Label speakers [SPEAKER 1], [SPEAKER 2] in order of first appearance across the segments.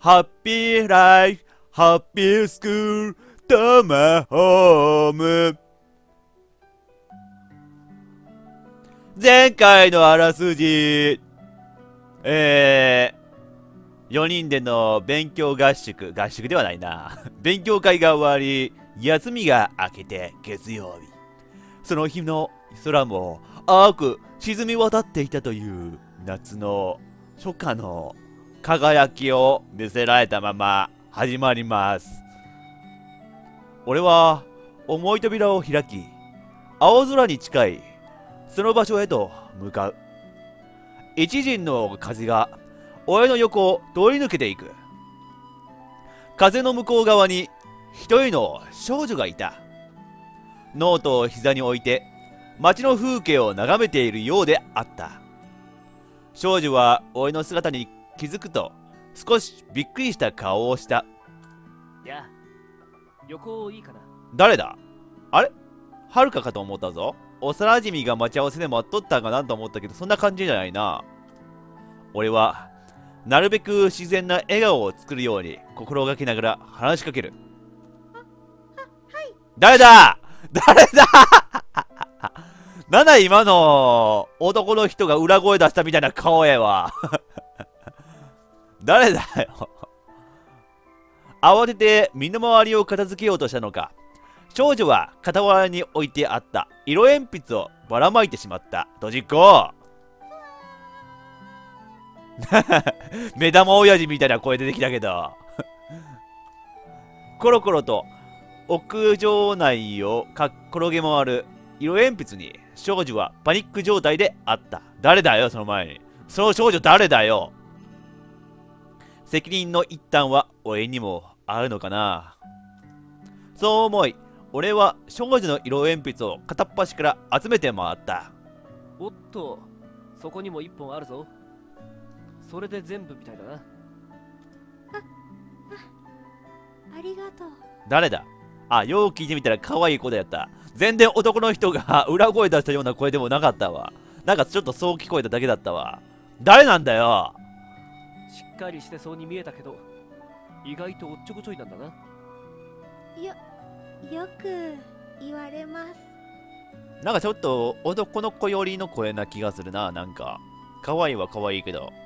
[SPEAKER 1] ハッピーライフ、ハッピースクール、タマホーム。前回のあらすじ。4人での勉強合宿ではないな。勉強会が終わり、休みが明けて月曜日。その日の空も青く沈み渡っていたという夏の初夏の輝きを見せられたまま始まります。俺は重い扉を開き、青空に近いその場所へと向かう。一陣の風が俺の横を通り抜けていく。風の向こう側に一人の少女がいた。ノートを膝に置いて街の風景を眺めているようであった。少女は俺の姿に気づくと少しびっくりした顔をした。
[SPEAKER 2] やあ、旅行いいかな。
[SPEAKER 1] 誰だ？あれ？はるかかと思ったぞ。幼馴染が待ち合わせで待っとったんかなと思ったけど、そんな感じじゃないな。俺はなるべく自然な笑顔を作るように心がけながら話しかける。誰だ？誰だ？なんだ今の男の人が裏声出したみたいな顔やわ。誰だよ。慌てて身の回りを片付けようとしたのか、少女は傍らに置いてあった色鉛筆をばらまいてしまった。ドジっ子。目玉親父みたいな声出てきたけど。コロコロと屋上内を転げ回る色鉛筆に少女はパニック状態であった。誰だよ、その前に。その少女誰だよ。責任の一端は俺にもあるのかな。そう思い、俺は少女の色鉛筆を片っ端から集めて回った。
[SPEAKER 2] おっと、そこにも一本あるぞ。それで全部みたいだな。
[SPEAKER 3] ありがとう。
[SPEAKER 1] 誰だ？あ、よう聞いてみたら可愛い子だやった。全然男の人が裏声出したような声でもなかったわ。なんかちょっとそう聞こえただけだったわ。誰なんだよ。
[SPEAKER 2] しっかりしてそうに見えたけど、意外とおっちょこちょいなんだな。
[SPEAKER 3] よく言われます。
[SPEAKER 1] なんかちょっと男の子寄りの声な気がするな。なんか可愛いは可愛いけど。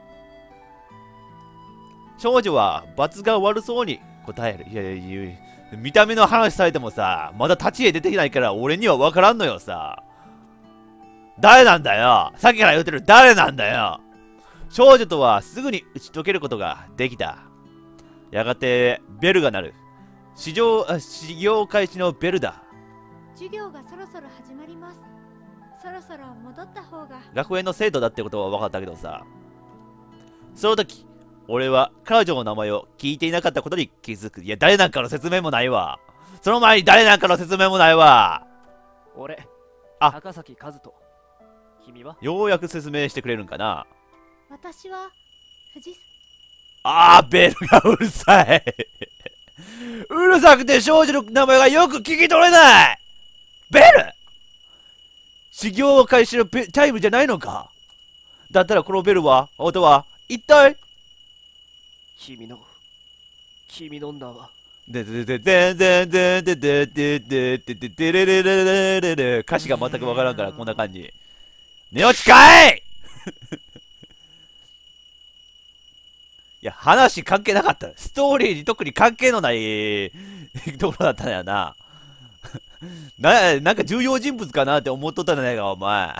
[SPEAKER 1] 少女は罰が悪そうに答える。いや、見た目の話されてもさ、まだ立ち絵出てきないから俺には分からんのよさ。誰なんだよ。さっきから言ってる誰なんだよ。少女とはすぐに打ち解けることができた。やがてベルが鳴る。始業開始のベルだ。
[SPEAKER 3] 授業がそろそろ始まります。そろそろ戻った方が。
[SPEAKER 1] 学園の生徒だってことは分かったけどさ。その時、俺は彼女の名前を聞いていなかったことに気づく。いや、誰なんかの説明もないわ。その前に誰なんかの説明もないわ。
[SPEAKER 2] 俺、
[SPEAKER 1] あ、
[SPEAKER 2] 高崎和人。君は？
[SPEAKER 1] ようやく説明してくれるんかな。
[SPEAKER 3] 私は藤。
[SPEAKER 1] ベルがうるさい。うるさくて少女の名前がよく聞き取れない。ベル、修行開始のタイムじゃないのか。だったらこのベルは、音は一体。
[SPEAKER 2] 君の名は。
[SPEAKER 1] 歌詞が全くわからんからこんな感じ。寝落ちかい。いや、話関係なかった。ストーリーに特に関係のないところだったんやな。なんか重要人物かなって思っとったんじゃないか、お前。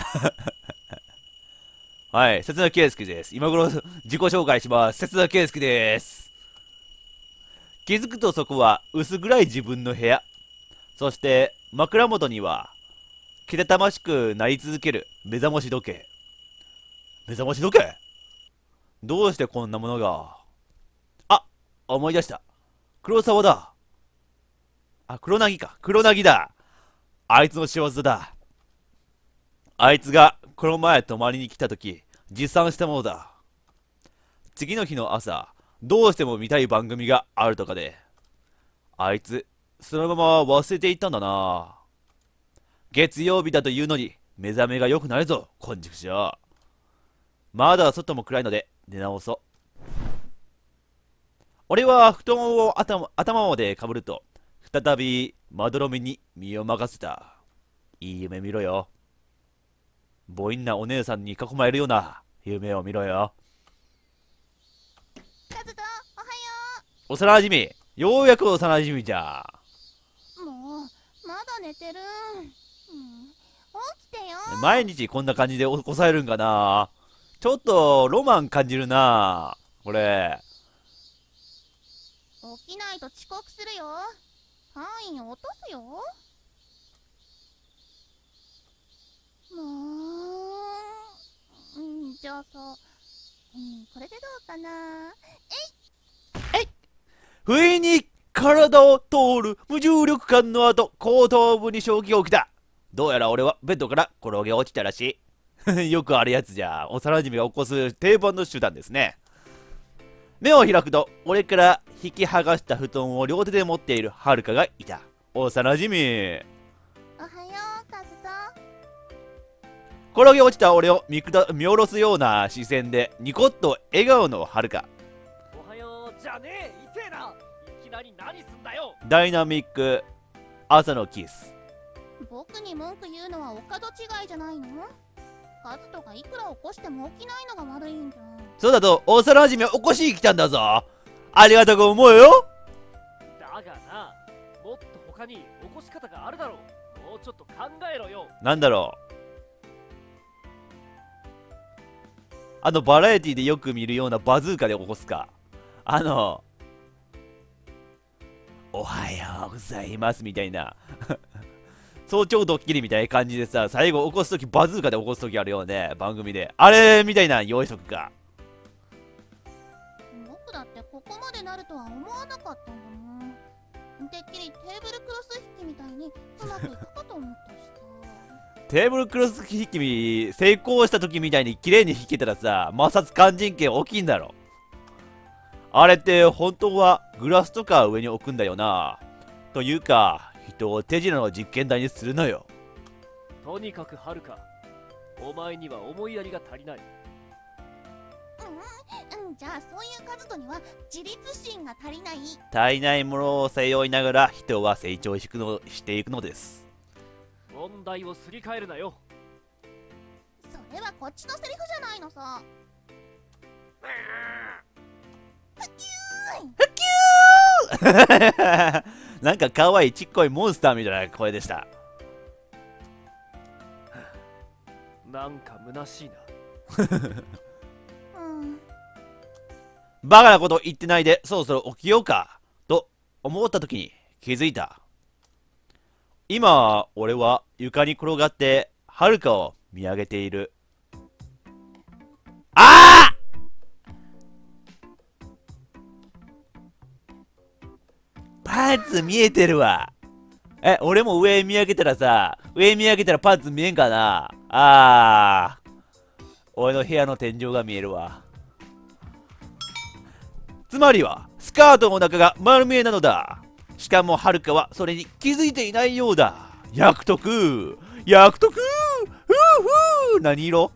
[SPEAKER 1] はい、節田圭介です。今頃自己紹介します。節田圭介です。気づくとそこは薄暗い自分の部屋。そして枕元には、けたたましく鳴り続ける目覚まし時計。目覚まし時計？どうしてこんなものが。思い出した。黒沢だ。黒薙か。黒薙だ。あいつの仕業だ。あいつがこの前泊まりに来たとき持参したものだ。次の日の朝、どうしても見たい番組があるとかで、あいつそのまま忘れていったんだな。月曜日だというのに目覚めが良くないぞ、こんちくしょう。まだ外も暗いので寝直そう。 俺は布団を頭までかぶると、再びまどろみに身を任せた。いい夢見ろよ。母音なお姉さんに囲まれるような夢を見ろよ。
[SPEAKER 4] カズト、おはよ
[SPEAKER 1] 幼馴染、ようやく幼馴染じゃ。
[SPEAKER 4] う。もうまだ寝てる。起きてよ。
[SPEAKER 1] 毎日こんな感じで起こされるんかな。ちょっとロマン感じるなこれ。
[SPEAKER 4] 起きないと遅刻するよ。単位落とすよ。じゃあさ、これでどうかな。
[SPEAKER 1] 不意に体を通る無重力感の後、後頭部に衝撃が起きた。どうやら俺はベッドから転げ落ちたらしい。よくあるやつじゃ。幼馴染が起こす定番の手段ですね。目を開くと、俺から引き剥がした布団を両手で持っているはるかがいた。幼馴染。
[SPEAKER 4] おはよう、カズト。
[SPEAKER 1] 転げ落ちた俺を見下ろすような視線でニコッと笑顔のはるか。
[SPEAKER 2] おはようじゃねえ、痛えな。いきなり何すんだよ。
[SPEAKER 1] ダイナミック朝のキス。
[SPEAKER 4] 僕に文句言うのはお門違いじゃないの？カズトがいくら起こしても起きないのが悪いんじゃん。
[SPEAKER 1] そうだと幼馴染は起こしに来たんだぞ。ありがたく思うよ。
[SPEAKER 2] だがな、もっと他に起こし方があるだろう。もうちょっと考えろよ。
[SPEAKER 1] なんだろう、バラエティでよく見るようなバズーカで起こすか。おはようございますみたいな早朝ドッキリみたいな感じでさ、最後起こすときバズーカで起こすときあるよね、番組で。あれみたいな用意しとくか。
[SPEAKER 4] 僕だってここまでなるとは思わなかったんだもん。てっきりテーブルクロス引きみたいにうまくいくかと思ったしさ。
[SPEAKER 1] テーブルクロス引き成功したときみたいに綺麗に引けたらさ、摩擦肝腎系大きいんだろ。あれって本当はグラスとか上に置くんだよな。というか、人を手品の実験台にするのよ。
[SPEAKER 2] とにかくはるか、お前には思いやりが足りない。
[SPEAKER 4] じゃあそういうカズトには自立心が足りない。
[SPEAKER 1] 足りないものを背負いながら人は成長していくのです。
[SPEAKER 2] 問題をすり替えるなよ。
[SPEAKER 4] それはこっちのセリフじゃないのさ。
[SPEAKER 1] なんか可愛いちっこいモンスターみたいな声でした。
[SPEAKER 2] なんか虚しいな。
[SPEAKER 1] バカなこと言ってないでそろそろ起きようかと思った時に気づいた。今俺は床に転がってはるかを見上げている。ああ、パンツ見えてるわ。俺も上見上げたらさ、上見上げたらパンツ見えんかな。俺の部屋の天井が見えるわ。つまりはスカートの中が丸見えなのだ。しかもはるかはそれに気づいていないようだ。役得役得、ふうふう。何色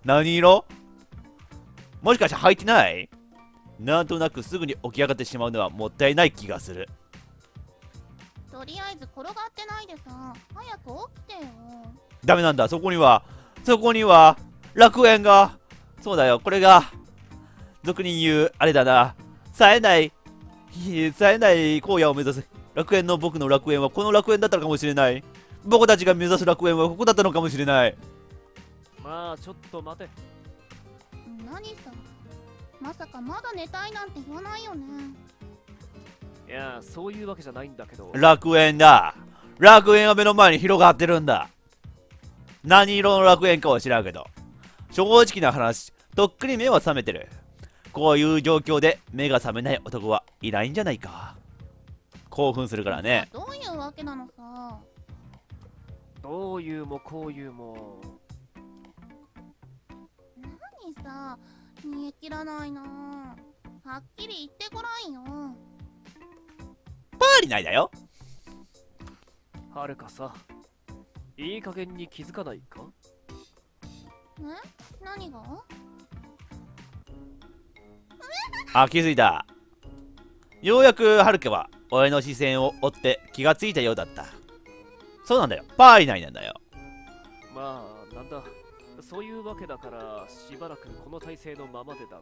[SPEAKER 1] もしかして履いてない？なんとなくすぐに起き上がってしまうのはもったいない気がする。
[SPEAKER 4] とりあえず転がってないでさ、早く起きてよ。
[SPEAKER 1] ダメなんだ。そこには楽園が。そうだよ、これが俗に言うあれだな、冴えない荒野を目指す楽園の僕の楽園はこの楽園だったのかもしれない。僕たちが目指す楽園はここだったのかもしれない。
[SPEAKER 2] まあちょっと待て。
[SPEAKER 4] 何さ、まさかまだ寝たいなんて言わないよね。
[SPEAKER 2] いや、そういうわけじゃないんだけど。
[SPEAKER 1] 楽園だ。楽園が目の前に広がってるんだ。何色の楽園かは知らんけど、正直な話、とっくに目は覚めてる。こういう状況で目が覚めない男はいないんじゃないか。興奮するからね。
[SPEAKER 4] どういうわけなのさ。
[SPEAKER 2] どういうもこういうも。
[SPEAKER 4] 何さ、煮え切らないな。はっきり言ってごらんよ。
[SPEAKER 1] パーリないだよ。
[SPEAKER 2] はるかさ、いい加減に気づかないか？
[SPEAKER 4] 何が？
[SPEAKER 1] 気づいた。 ようやくはるかは俺の視線を追って気がついたようだった。そうなんだよ、パー以内なんだよ。
[SPEAKER 2] まあなんだ、そういうわけだからしばらくこの体勢のままでだな。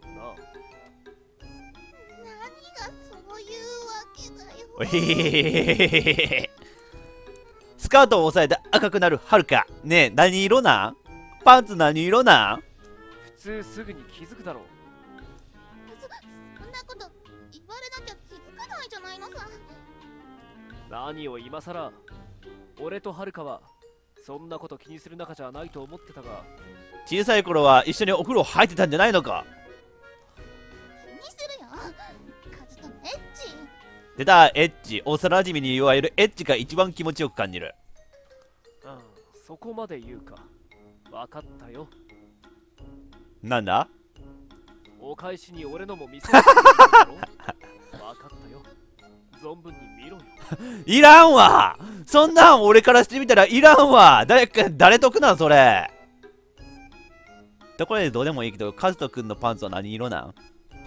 [SPEAKER 4] 何がそういうわけだよ。
[SPEAKER 1] おへへへへへ。スカートを押さえて赤くなるはるか。ねえ、何色なん？パンツ何色なん？
[SPEAKER 2] 普通すぐに気づくだろう。
[SPEAKER 4] そんなこと言われなきゃ気づかないじゃないのさ。
[SPEAKER 2] 何を今さら。俺とはるかはそんなこと気にする仲じゃないと思ってたが。
[SPEAKER 1] 小さい頃は一緒にお風呂入ってたんじゃないのか？
[SPEAKER 4] 気にするよ。カズとエッチ。
[SPEAKER 1] 出た、エッチ。幼馴染に言われるエッチが一番気持ちよく感じる。
[SPEAKER 2] ああ、そこまで言うか。わかったよ。
[SPEAKER 1] なんだ？
[SPEAKER 2] お返しに俺のも見せてやるだろ。わかったよ。存分に見ろよ。
[SPEAKER 1] いらんわ。そんなん俺からしてみたらいらんわ。誰得なんそれ。ところでどうでもいいけど、カズト君のパンツは何色なん？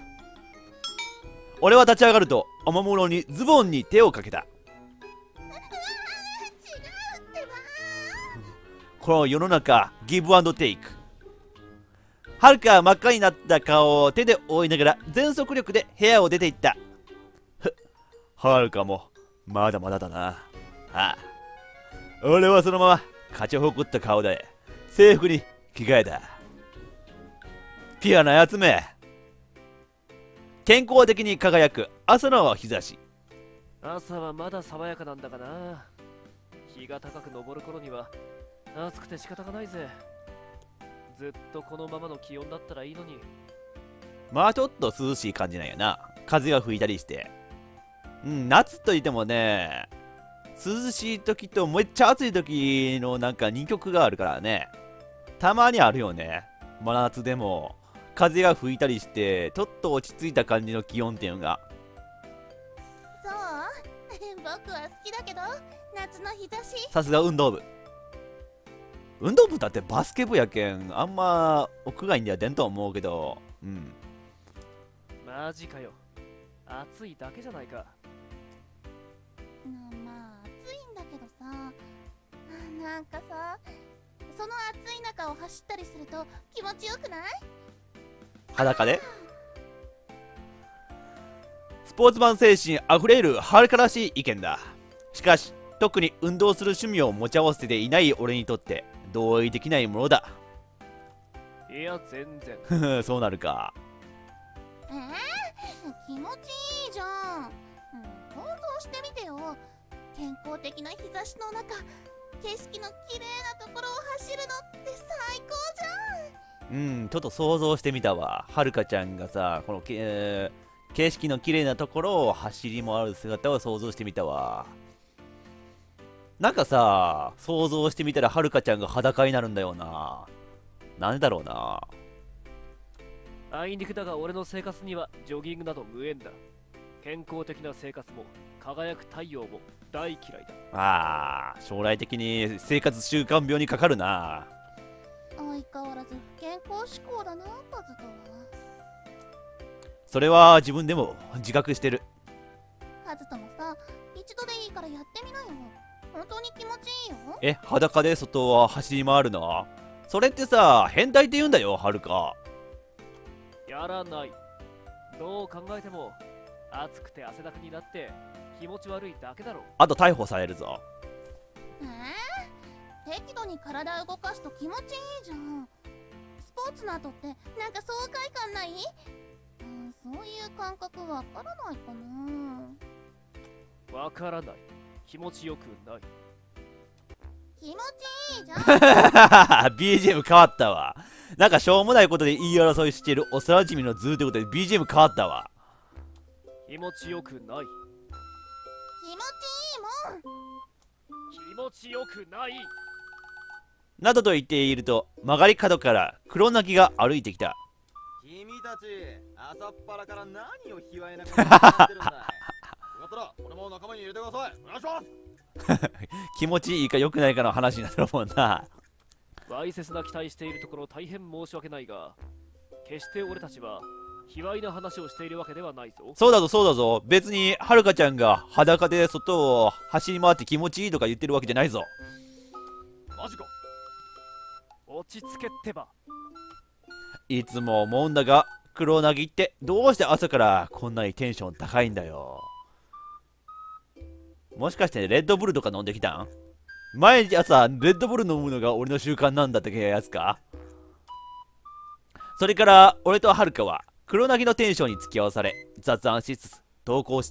[SPEAKER 1] 俺は立ち上がるとおもむろにズボンに手をかけた。
[SPEAKER 4] 違うってば。
[SPEAKER 1] この世の中、ギブアンドテイク。はるかは真っ赤になった顔を手で覆いながら全速力で部屋を出て行った。はるかもまだまだだな。ああ、俺はそのまま勝ち誇った顔で制服に着替えた。ピュアなやつめ。健康的に輝く朝の日差し。
[SPEAKER 2] 朝はまだ爽やかなんだがな。日が高く昇る頃には暑くて仕方がないぜ。ずっとこのままの気温だったらいいのに。
[SPEAKER 1] まあちょっと涼しい感じなんやな。風が吹いたりして。夏といってもね、涼しい時とめっちゃ暑い時のなんか2極があるからね。たまにあるよね。真夏でも風が吹いたりしてちょっと落ち着いた感じの気温っていうのが。
[SPEAKER 4] そう僕は好きだけど、夏の日差し。
[SPEAKER 1] さすが運動部。運動部だってバスケ部やけん、あんま屋外には出んと思うけど。
[SPEAKER 2] マジかよ。暑いだけじゃないか。
[SPEAKER 4] まあ暑いんだけどさ、なんかさ、その暑い中を走ったりすると気持ちよくない？
[SPEAKER 1] 裸でスポーツマン精神あふれるはるからしい意見だ。しかし特に運動する趣味を持ち合わせていない俺にとって同意できないものだ。
[SPEAKER 2] いや全
[SPEAKER 1] 然そうなるか。
[SPEAKER 4] 気持ちいいじゃん。想像してみてよ。健康的な日差しの中、景色の綺麗なところを走るのって最高じゃん。
[SPEAKER 1] ちょっと想像してみたわ。はるかちゃんがさ、この景色の綺麗なところを走り回る姿を想像してみたわ。なんかさ、想像してみたらはるかちゃんが裸になるんだよな。なんでだろうな。
[SPEAKER 2] あいにくだが俺の生活にはジョギングなど無縁だ。健康的な生活も輝く太陽も大嫌いだ。
[SPEAKER 1] 将来的に生活習慣病にかかるな。
[SPEAKER 4] 相変わらず不健康志向だな、パズとは。
[SPEAKER 1] それは自分でも自覚してる。
[SPEAKER 4] カズともさ、一度でいいからやってみなよ。本当に気持ちいいよ。
[SPEAKER 1] 裸で外は走り回るの？それってさ、変態って言うんだよ、はるか。
[SPEAKER 2] やらない。どう考えても暑くて汗だくになって気持ち悪いだけだろ。
[SPEAKER 1] あと逮捕されるぞ。
[SPEAKER 4] 適度に体動かすと気持ちいいじゃん。スポーツの後ってなんか爽快感ない？そういう感覚わからないかな。
[SPEAKER 2] わからない。気持ちよくない。
[SPEAKER 4] 気持ちいいじゃん。
[SPEAKER 1] BGM 変わったわ。なんかしょうもないことで言い争いしている幼馴染の図ということで BGM 変わったわ。
[SPEAKER 2] 気持ちよくない。
[SPEAKER 4] 気持ちいいもん。
[SPEAKER 2] 気持ちよくない。
[SPEAKER 1] などと言っていると曲がり角から黒泣きが歩いてきた。
[SPEAKER 5] 君たち朝っぱらから何を卑猥なことをやってるんだい。よかったら俺も仲間に入れてください。お願いします。
[SPEAKER 1] 気持ちいいか良くないかの話になるもんな。
[SPEAKER 2] わいせつな期待しているところ大変申し訳ないが、決して俺たちは卑猥な話をしているわけではないぞ。
[SPEAKER 1] そうだぞそうだぞ。別にはるかちゃんが裸で外を走り回って気持ちいいとか言ってるわけじゃないぞ。
[SPEAKER 5] マジか。
[SPEAKER 2] 落ち着けってば。
[SPEAKER 1] いつも思うんだが、黒なぎってどうして朝からこんなにテンション高いんだよ。もしかしてレッドブルとか飲んできたん？毎日朝レッドブル飲むのが俺の習慣なんだってやつか？それから俺とはるかは黒なぎのテンションに付き合わされ、雑談しつつ投稿した。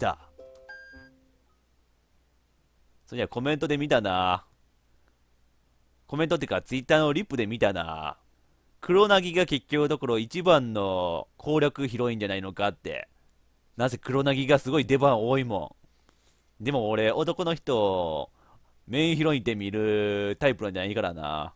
[SPEAKER 1] そりゃコメントで見たな。コメントってかツイッターのリップで見たな。黒なぎが結局のところ一番の攻略ヒロインじゃないのかって。なぜ黒なぎがすごい出番多いもん。でも俺男の人メインヒロインって見るタイプなんじゃないからな。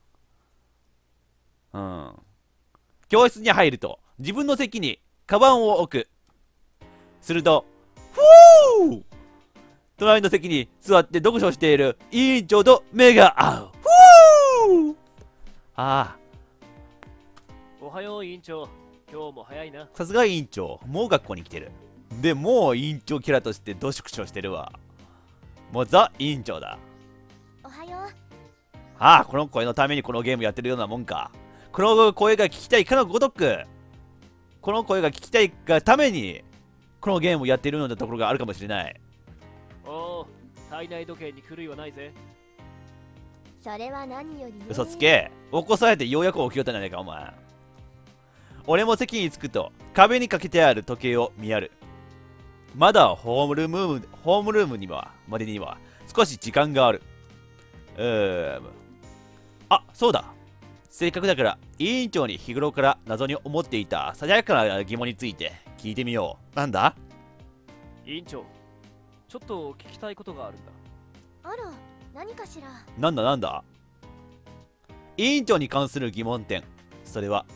[SPEAKER 1] うん。教室に入ると自分の席にカバンを置く。するとふぅー、隣の席に座って読書している委員長と目が合う。ふぅー、ああ、
[SPEAKER 2] おはよう委員長。今日も早いな。
[SPEAKER 1] さすが委員長、もう学校に来てる。でもう委員長キャラとしてどしくしょしてるわ。もうザ委員長だ。
[SPEAKER 4] おはよう。
[SPEAKER 1] ああ、この声のためにこのゲームやってるようなもんか。この声が聞きたいかのごとく、この声が聞きたいがためにこのゲームをやっているようなところがあるかもしれない。
[SPEAKER 2] おお、体内時計に狂いはないぜ。
[SPEAKER 4] それは何よりね。
[SPEAKER 1] 嘘つけ。起こされてようやく起きよったんじゃないかお前。俺も席に着くと壁にかけてある時計を見やる。まだホームルームにはまでには少し時間がある。あ、そうだ。せっかくだから委員長に日頃から謎に思っていたささやかな疑問について聞いてみよう。なんだ？
[SPEAKER 2] 委員長、ちょっと聞きたいことがあるんだ。
[SPEAKER 4] あら、何かしら。
[SPEAKER 1] なんだなんだ？委員長に関する疑問点。それは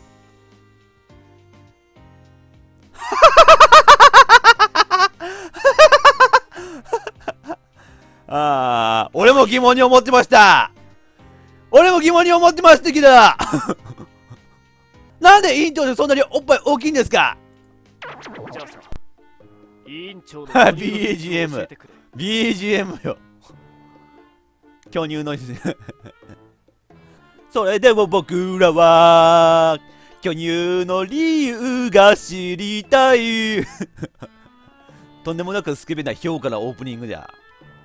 [SPEAKER 1] ああ、俺も疑問に思ってました。俺も疑問に思ってましたけどなんで委員長でそんなにおっぱい大きいんですか？
[SPEAKER 2] じゃあさ、委員長の
[SPEAKER 1] BGM
[SPEAKER 2] 教えてくれ。
[SPEAKER 1] BGM よ。巨乳のそれでも僕らは巨乳の理由が知りたいとんでもなくスケベな評価なオープニングじゃ。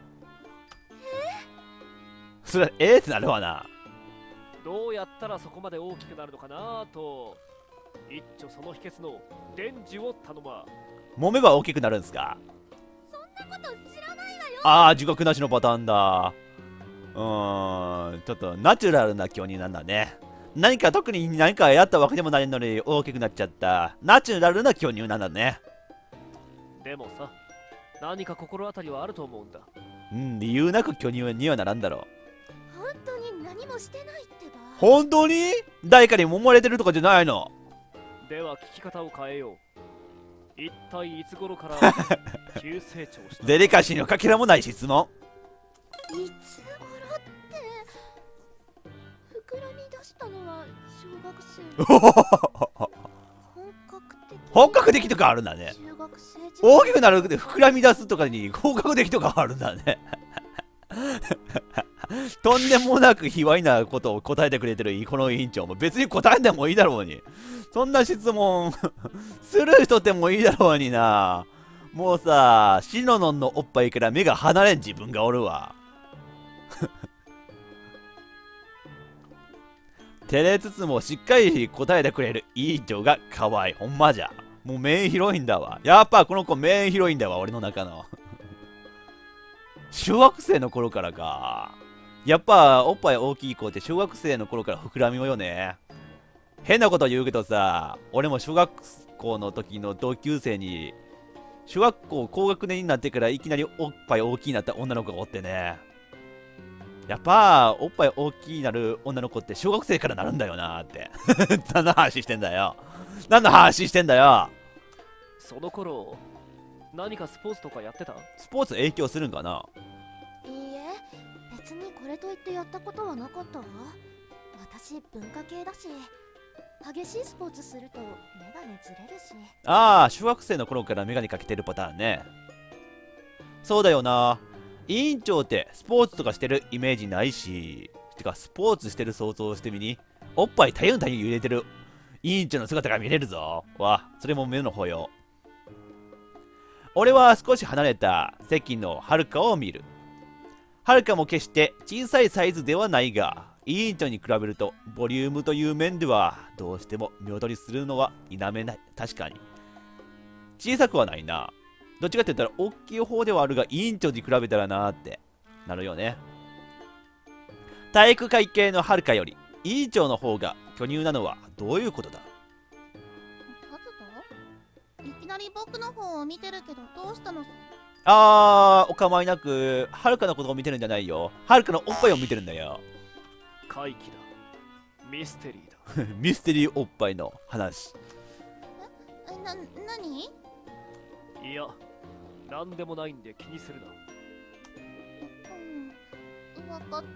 [SPEAKER 1] それってなるわな。
[SPEAKER 2] どうやったらそこまで大きくなるのかなと、一丁その秘訣の伝授を頼ま。
[SPEAKER 1] 揉めば大きくなるんですか？
[SPEAKER 4] そんなこと知らないわよ。
[SPEAKER 1] ああ、地獄なしのパターンだ。ちょっとナチュラルな巨乳なんだね。特に何かやったわけでもないのに大きくなっちゃったナチュラルな巨乳なんだね。
[SPEAKER 2] でもさ、何か心当たりはあると思うんだ。
[SPEAKER 1] 理由なく巨乳にはならんだろう。
[SPEAKER 4] 本当に何もしてないってば。
[SPEAKER 1] 本当に誰かに揉まれてるとかじゃないの？
[SPEAKER 2] では聞き方を変えよう。一体いつ頃から急成長した？
[SPEAKER 1] デリカシーのかけらもない質問。
[SPEAKER 4] いつ頃って膨らみ出したのは小学生。本格的
[SPEAKER 1] とかあるんだね。
[SPEAKER 4] 中学生
[SPEAKER 1] 大きくなるで膨らみ出すとかに本格的とかあるんだねとんでもなく卑猥なことを答えてくれてるこの委員長も別に答えてもいいだろうに。そんな質問スルーしとってもいいだろうにな。もうさ、シノノンのおっぱいから目が離れん自分がおるわ照れつつもしっかり答えてくれる委員長が可愛い。ほんまじゃ。もうメインヒロインだわ。やっぱこの子メインヒロインだわ、俺の中の小学生の頃からか。やっぱおっぱい大きい子って小学生の頃から膨らみもよね。変なこと言うけどさ、俺も小学校の時の同級生に小学校高学年になってからいきなりおっぱい大きいなった女の子がおってね。やっぱおっぱい大きいなる女の子って小学生からなるんだよなーって何の話してんだよ。何の話してんだよ。
[SPEAKER 2] その頃何かスポーツとかやってた？
[SPEAKER 1] スポーツ影響するんかな？
[SPEAKER 4] いいえ、別にこれといってやったことはなかったわ。私文化系だし。
[SPEAKER 6] 激しいスポーツするとメガネずれるし。
[SPEAKER 1] ああ、小学生の頃からメガネかけてるパターンね。そうだよな。委員長ってスポーツとかしてるイメージないし。てか、スポーツしてる想像してみに。おっぱいたゆんたゆん揺れてる委員長の姿が見れるぞ。わ、それも目の保養。俺は少し離れた席のはるかを見る。はるかも決して小さいサイズではないが、委員長に比べるとボリュームという面ではどうしても見劣りするのは否めない。確かに小さくはないな。どっちかって言ったら大きい方ではあるが、委員長に比べたらなーってなるよね。体育会系のはるかより委員長の方が巨乳なのはどういうことだ。
[SPEAKER 4] カズト、いきなり僕の方を見てるけどどうしたの？
[SPEAKER 1] お構いなく。はるかのことを見てるんじゃないよ。はるかのおっぱいを見てるんだよ。
[SPEAKER 2] 怪奇だ。ミステリーだ。
[SPEAKER 1] ミステリーおっぱいの話。
[SPEAKER 4] 何？
[SPEAKER 2] いや、なんでもないんで気にするな。
[SPEAKER 4] わかった。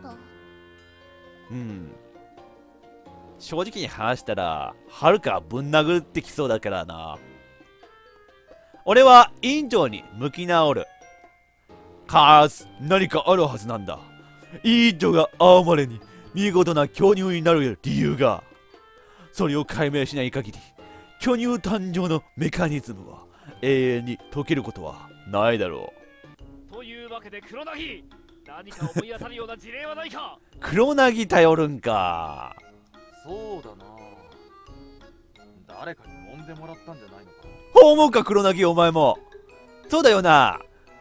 [SPEAKER 1] 正直に話したらはるかぶん殴ってきそうだからな。俺は委員長に向き直る。カース、何かあるはずなんだ。委員長が青まれに見事な巨乳になる理由が。それを解明しない限り巨乳誕生のメカニズムは永遠に解けることはないだろ
[SPEAKER 2] う。というわけで黒凪、何か思い当たるような事例はないか？
[SPEAKER 1] 黒凪頼るんか。
[SPEAKER 5] そうだな。誰かに揉んでもらったんじゃないのか。
[SPEAKER 1] 思うか黒凪、お前も。そうだよな。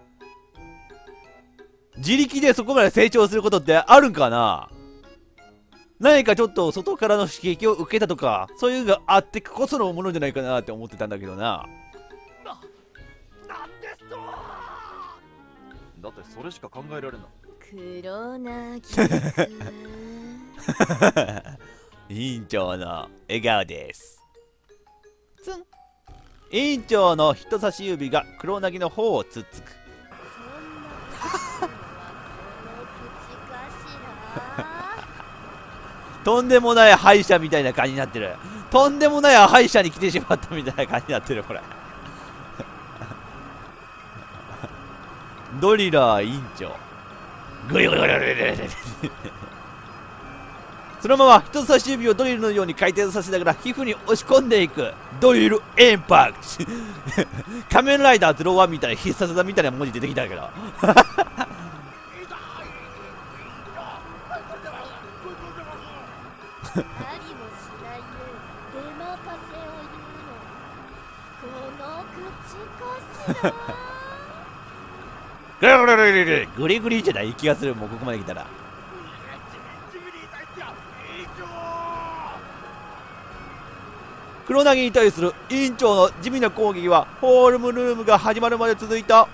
[SPEAKER 1] 自力でそこまで成長することってあるんかな。何かちょっと外からの刺激を受けたとか、そういうのがあってこそのものじゃないかなって思ってたんだけどな。
[SPEAKER 2] なんですと。
[SPEAKER 5] だってそれしか考えられない。
[SPEAKER 6] 黒凪
[SPEAKER 1] 委員長の笑顔です。ツン。委員長の人差し指が黒凪の方をつっつく。とんでもない歯医者みたいな感じになってる。とんでもない歯医者に来てしまったみたいな感じになってる、これ。ドリラー委員長。グリグリグリグリグリ。そのまま人差し指をドリルのように回転させながら皮膚に押し込んでいく。ドリルインパクト。仮面ライダー01みたいな必殺技みたいな文字出てきたけど。
[SPEAKER 6] ありもしないよう出任せを言うの。この口かしら。
[SPEAKER 1] グリグリグリグリグリグリじゃない気がする。もうここまで来たら。黒凪に対する委員長の地味な攻撃はホールムルームが始まるまで続いた。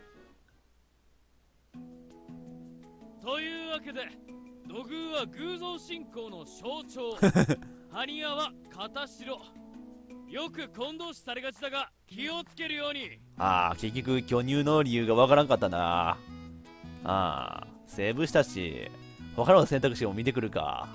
[SPEAKER 7] というわけで土偶は偶像信仰の象徴。埴輪は片白。よく混同視されがちだが気をつけるように。
[SPEAKER 1] 結局巨乳の理由がわからんかったな。セーブしたし他の選択肢も見てくるか。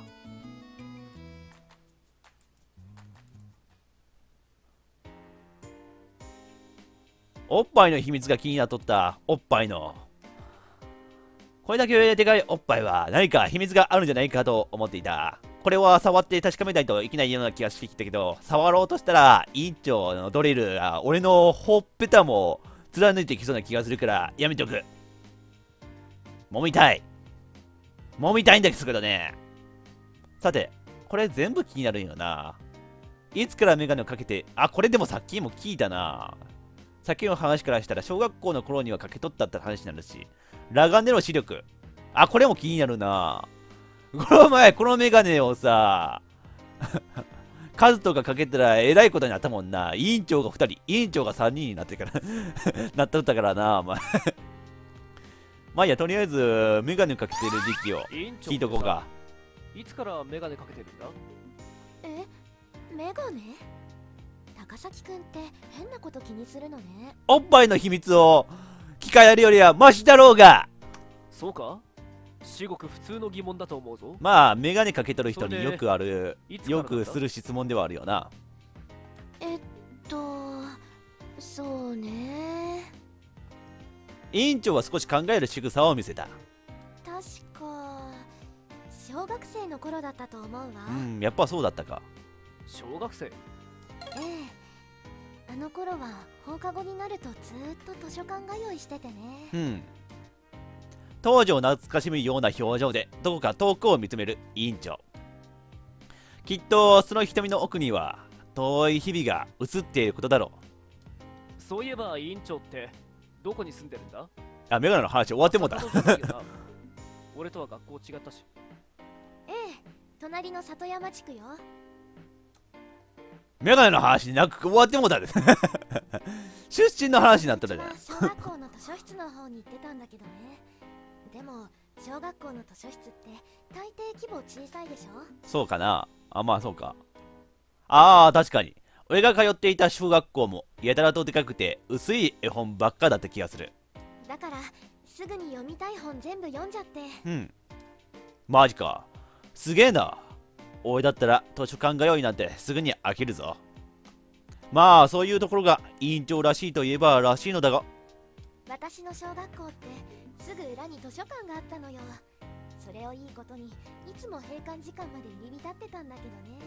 [SPEAKER 1] おっぱいの秘密が気になっとった。おっぱいのこれだけでかいおっぱいは何か秘密があるんじゃないかと思っていた。これは触って確かめないといけないような気がしてきたけど、触ろうとしたら委員長のドリルが俺のほっぺたも貫いてきそうな気がするからやめておく。揉みたいんですけどね。さてこれ全部気になるんよな。いつからメガネをかけて、これでもさっきも聞いたな。さっきの話からしたら小学校の頃にはかけ取ったって話になるし、裸眼での視力、これも気になるな。この前このメガネをさカズとかかけたらえらいことになったもんな。委員長が2人、委員長が3人になってからなっとったからな、お前まあいいや、とりあえずメガネをかけてる時期を聞いとこうか。
[SPEAKER 2] いつからメガネかけてるんだ？
[SPEAKER 6] メガネ？高崎くんって変なこと気にするのね。
[SPEAKER 1] おっぱいの秘密を聞かれるよりはマシだろうが。
[SPEAKER 2] そうか？ 至極普通の疑問だと思うぞ。
[SPEAKER 1] まあメガネかけとる人によくある、
[SPEAKER 2] いつからなんだ
[SPEAKER 1] よくする質問ではあるよな。
[SPEAKER 6] そうね。
[SPEAKER 1] 委員長は少し考える仕草を見せた。
[SPEAKER 6] 確か小学生の頃だったと思うわ。
[SPEAKER 1] やっぱそうだったか。
[SPEAKER 2] 小学生？
[SPEAKER 6] ええ、あの頃は放課後になるとずーっと図書館通いしててね。
[SPEAKER 1] 当時を懐かしむような表情でどこか遠くを見つめる委員長。きっとその瞳の奥には遠い日々が映っていることだろう。
[SPEAKER 2] そういえば委員長ってどこに住んでるんだ？
[SPEAKER 1] あ、メガネの話終わってもうた。
[SPEAKER 2] 俺とは学校違ったし。
[SPEAKER 6] ええ、隣の里山地区よ。
[SPEAKER 1] メガネの話なく終わってもうたです。出身の話になったらね。
[SPEAKER 6] 小学校の図書室の方に行ってたんだけどね。でも小学校の図書室って大抵規模小さいでしょ。
[SPEAKER 1] そうかな。あ、まあそうか。ああ、確かに。俺が通っていた小学校もやたらとでかくて薄い絵本ばっかだった気がする。
[SPEAKER 6] だからすぐに読みたい本全部読んじゃって。
[SPEAKER 1] マジか。すげえな。俺だったら図書館通いなんてすぐに飽きるぞ。まあそういうところが委員長らしいといえばらしいのだが、
[SPEAKER 6] 私の小学校ってすぐ裏に図書館があったのよ。それをいいことにいつも閉館時間まで入り浸ってたんだけどね。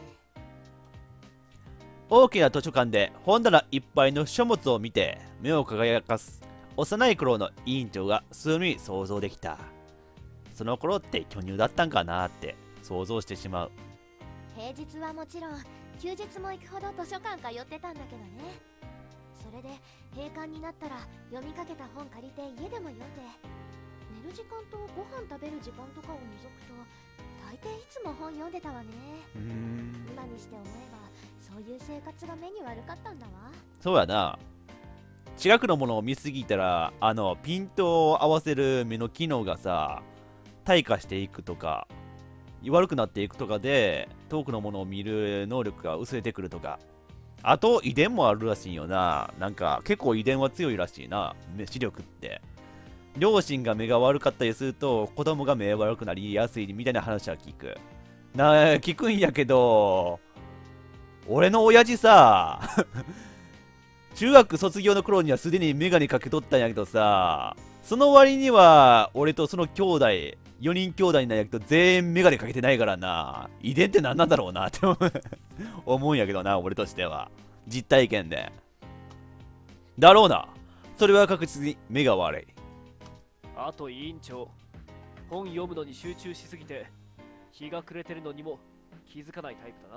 [SPEAKER 1] 大きな図書館で本棚いっぱいの書物を見て目を輝かす幼い頃の委員長が数に想像できた。その頃って巨乳だったんかなって想像してしまう。
[SPEAKER 6] 平日はもちろん休日も行くほど図書館通ってたんだけどね。それで閉館になったら読みかけた本借りて家でも読んで、寝る時間とご飯食べる時間とかを除くと大抵いつも本読んでたわね。今にして思えばそういう生活が目に悪かったんだわ。
[SPEAKER 1] そうやな。近くのものを見すぎたらピントを合わせる目の機能がさ退化していくとか悪くなっていくとかで遠くのものを見る能力が薄れてくるとか、あと遺伝もあるらしいよな。なんか結構遺伝は強いらしいな、視力って。両親が目が悪かったりすると子供が目悪くなりやすいみたいな話は聞く聞くんやけど、俺の親父さ中学卒業の頃にはすでにメガネかけとったんやけどさ、その割には俺とその兄弟4人兄弟なんやけど全員メガネかけてないからな。遺伝って何なんだろうなって思うんやけどな、俺としては実体験で。だろうな。それは確実に目が悪い。
[SPEAKER 2] あと委員長、本読むのに集中しすぎて日が暮れてるのにも気づかないタイプだな。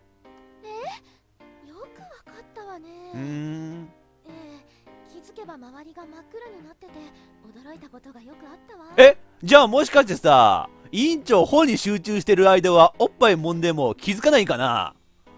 [SPEAKER 6] よくわかったわね。気づけば周りが真っ暗になってて驚いたことがよくあったわ。
[SPEAKER 1] じゃあもしかしてさ、委員長本に集中してる間はおっぱい揉んでも気づかないかな。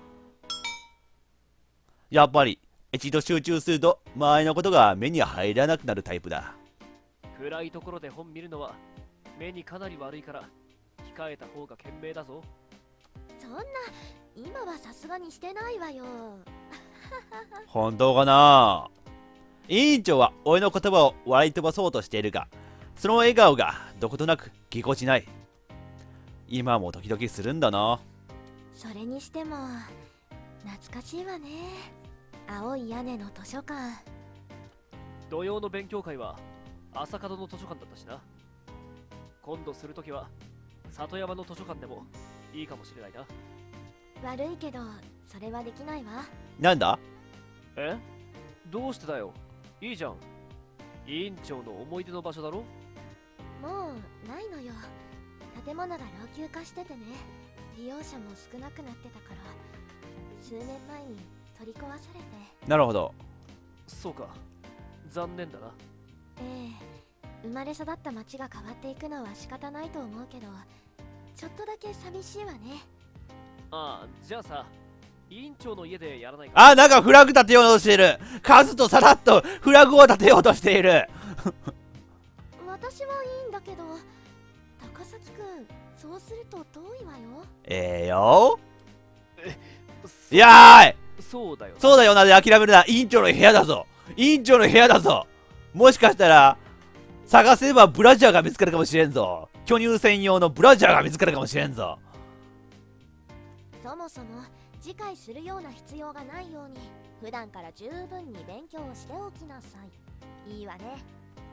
[SPEAKER 1] やっぱり一度集中すると周りのことが目に入らなくなるタイプだ。
[SPEAKER 2] 暗いところで本見るのは目にかなり悪いから控えた方が賢明だぞ。
[SPEAKER 6] そんな今はさすがにしてないわよ。
[SPEAKER 1] 本当かな。委員長は俺の言葉を笑い飛ばそうとしているが、その笑顔がどことなくぎこちない。今も時々するんだな。
[SPEAKER 6] それにしても懐かしいわね。青い屋根の図書館。
[SPEAKER 2] 土曜の勉強会は朝門の図書館だったしな。今度するときは里山の図書館でもいいかもしれないな。
[SPEAKER 6] 悪いけどそれはできないわ。
[SPEAKER 1] なんだ？
[SPEAKER 2] どうしてだよ。いいじゃん。委員長の思い出の場所だろ。
[SPEAKER 6] もうないのよ。建物が老朽化しててね、利用者も少なくなってたから数年前に取り壊されて。
[SPEAKER 1] なるほど。
[SPEAKER 2] そうか、残念だな。
[SPEAKER 6] 生まれ育った町が変わっていくのは仕方ないと思うけど、ちょっとだけ寂しいわね。
[SPEAKER 2] じゃあさ、委員長の家でやらないか。
[SPEAKER 1] なんかフラグ立てようとしている。カズとさらっとフラグを立てようとしている。
[SPEAKER 6] 私はいいんだけど、高崎くん、そうすると遠いわよ。
[SPEAKER 1] よいやーい。
[SPEAKER 2] そうだよ。
[SPEAKER 1] そうだよなで諦めるな。委員長の部屋だぞ。委員長の部屋だぞ。もしかしたら探せばブラジャーが見つかるかもしれんぞ。 巨乳専用のブラジャーが見つかるかもしれんぞ。
[SPEAKER 6] そもそも次回するような必要がないように普段から十分に勉強をしておきなさい。いいわね。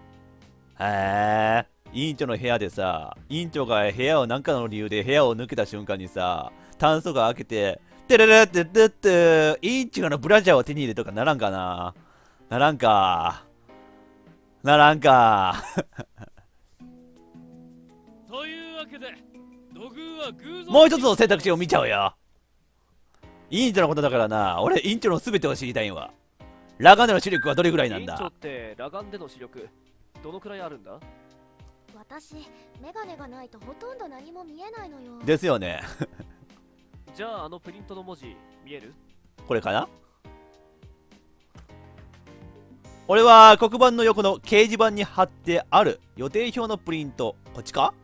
[SPEAKER 1] へえ。委員長の部屋でさ、委員長が部屋を何かの理由で部屋を抜けた瞬間にさ、タンスが開けて、てれれってってって、委員長のブラジャーを手に入れとかならんかな。ならんか。ならんか。
[SPEAKER 7] というわけで土偶は偶像
[SPEAKER 1] もう一つの選択肢を見ちゃうよ。委員長のことだからな、俺委員長の全てを知りたいんわ。裸眼での視力はどれぐらいなん
[SPEAKER 2] 委員長
[SPEAKER 1] だ。
[SPEAKER 2] って裸眼での視力どのくらいあるんだ？
[SPEAKER 6] 私メガネがないとほとんど何も見えないのよ。
[SPEAKER 1] ですよね。
[SPEAKER 2] じゃあプリントの文字見える？
[SPEAKER 1] これかな。俺は黒板の横の掲示板に貼ってある予定表のプリント、こっちか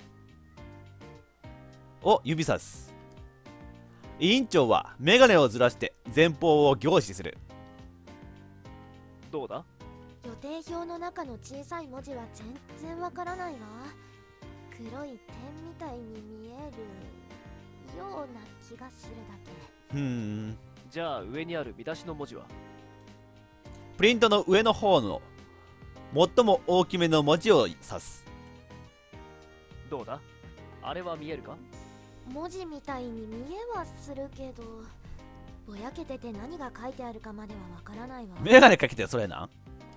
[SPEAKER 1] を指さす。委員長はメガネをずらして前方を凝視する。
[SPEAKER 2] どうだ？
[SPEAKER 6] 予定表の中の小さい文字は全然わからないわ。黒い点みたいに見えるような気がするだけ。
[SPEAKER 2] じゃあ上にある見出しの文字は？
[SPEAKER 1] プリントの上の方の最も大きめの文字を指す。
[SPEAKER 2] どうだ？あれは見えるか？
[SPEAKER 6] 文字みたいに見えはするけど、ぼやけてて何が書いてあるかまではわからないわ。
[SPEAKER 1] メガネかけてそれなん？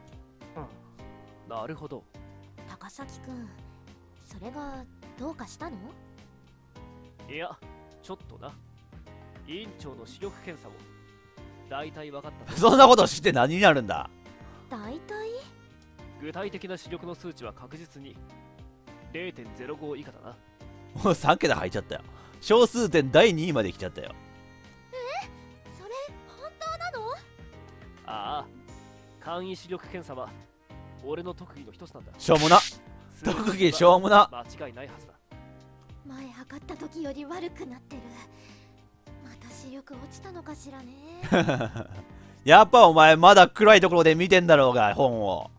[SPEAKER 2] なるほど。
[SPEAKER 6] 高崎くん、それがどうかしたの？
[SPEAKER 2] いや、ちょっとな。委員長の視力検査もだいたい分かった。
[SPEAKER 1] そんなこと知って何になるんだ？
[SPEAKER 6] だいたい？
[SPEAKER 2] 具体的な視力の数値は確実に 0.05 以下だな。
[SPEAKER 1] もう3桁入っちゃったよ。小数点第2位まで来ちゃったよ。
[SPEAKER 6] それ本当なの？
[SPEAKER 2] ああ、簡易視力検査は俺の特技の一つなんだ。
[SPEAKER 1] しょうもな。特技しょうもな。
[SPEAKER 2] 間違いないはずだ。
[SPEAKER 6] 前測った時より悪くなってる。また視力落ちたのかしらね。
[SPEAKER 1] やっぱお前まだ暗いところで見てんだろうが、本を。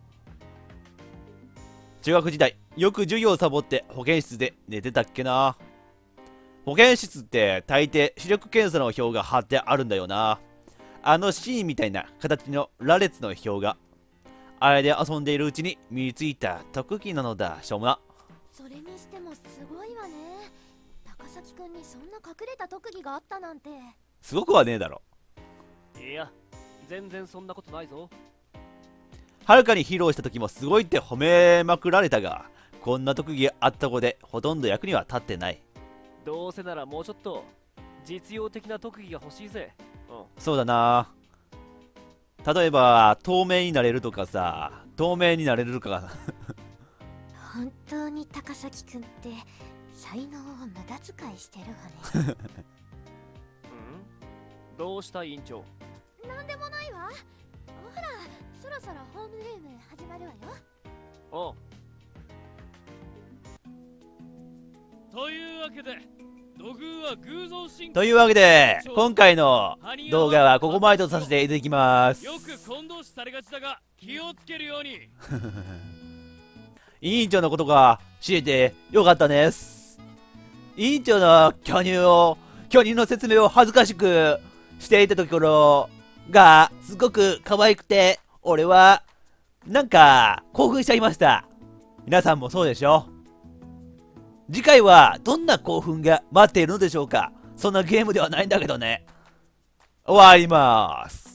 [SPEAKER 1] 中学時代よく授業をサボって保健室で寝てたっけな。保健室って大抵視力検査の表が貼ってあるんだよな。あの C みたいな形の羅列の表が。あれで遊んでいるうちに身についた特技なのだ。しょうもな。
[SPEAKER 6] それにしてもすごいわね。高崎くんにそんな隠れた特技があったなんて。
[SPEAKER 1] すごくはねえだろ。
[SPEAKER 2] いや、全然そんなことないぞ。
[SPEAKER 1] はるかに披露した時もすごいって褒めまくられたが、こんな特技あった子でほとんど役には立ってない。
[SPEAKER 2] どうせならもうちょっと実用的な特技が欲しいぜ。
[SPEAKER 1] そうだな。例えば透明になれるとかさ、透明になれるとか。
[SPEAKER 6] 本当に高崎くんって才能を無駄遣いしてるわね。
[SPEAKER 2] どうした委員長？
[SPEAKER 6] なんでもないわ。ほら、そろそろホームルーム始まるわよ。
[SPEAKER 2] おう。
[SPEAKER 7] というわけで土偶は偶像進行
[SPEAKER 1] というわけで今回の動画はここまでとさせていただきます。
[SPEAKER 7] よく混同視されがちだが気をつけるように。
[SPEAKER 1] 委員長のことが知れてよかったです。委員長の巨乳の説明を恥ずかしくしていたところがすごく可愛くて、俺はなんか興奮しちゃいました。皆さんもそうでしょ？次回はどんな興奮が待っているのでしょうか。そんなゲームではないんだけどね。終わります。